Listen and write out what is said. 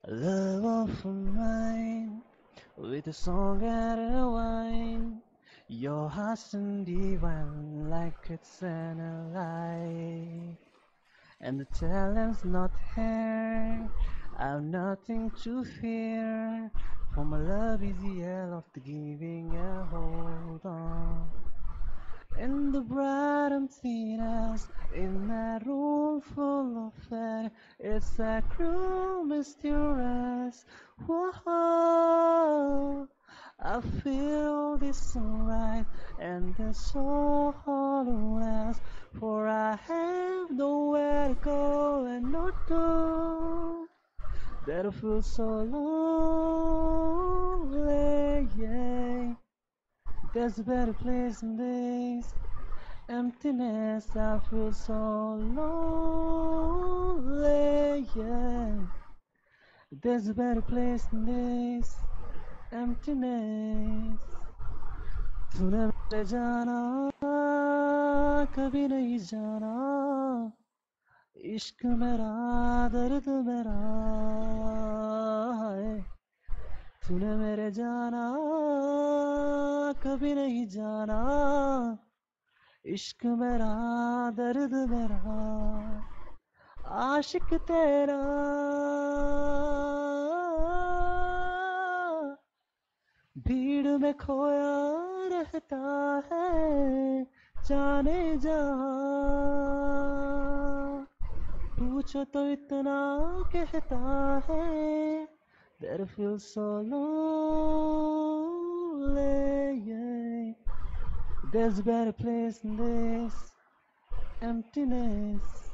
Love of mine, with a song and a wine. Your heart's divine, like it's an lie. And the talent's not here. I've nothing to fear. For my love is the hell of the giving a hold on. In the bright emptiness, in that room full of air, it's a cruel, mysterious. Whoa, I feel this sunlight and the soul hollowness, for I have nowhere to go and not go. That I feel so lonely, yeah. There's a better place than this. Emptiness, I feel so lonely, yeah. There's a better place than this. Emptiness. तूने मेरे जाना कभी नहीं जाना इश्क मेरा दर्द मेरा है तूने मेरे जाना कभी नहीं जाना इश्क मेरा दर्द मेरा आशिक तेरा भीड़ में खोया रहता है जाने जहाँ पूछो तो इतना कहता है that I feel so lonely, yeah. There's a better place than this emptiness.